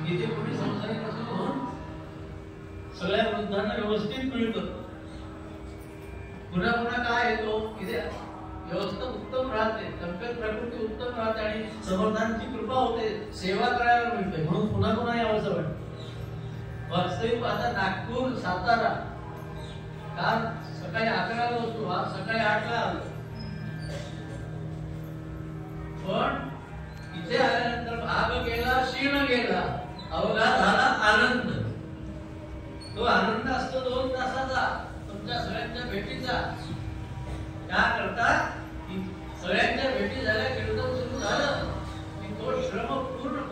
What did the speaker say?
इथे कोणी संसारिक नसून म्हणून सगळ्या वृद्धांना व्यवस्थित मिळतं. पुन्हा पुन्हा काय येतो इथे व्यवस्था उत्तम राहते, तब्येत प्रकृती उत्तम राहते आणि समर्थांची कृपा होते, सेवा करायला मिळते म्हणून पुन्हा पुन्हा यावंसं वाटतं. वास्तविक आता नागपूर सातारा काल सकाळी 11ला होतो, आज सकाळी 8ला आलो. पण इथे आल्यानंतर भाग गेला, क्षीण गेला, अवघा झाला आनंद. तो आनंद असतो 2 तासाचा तुमच्या सगळ्यांच्या भेटीचा. क्या करता सगळ्यांच्या भेटी झाल्या, कीर्तन सुरू झालं की तो श्रम पूर्ण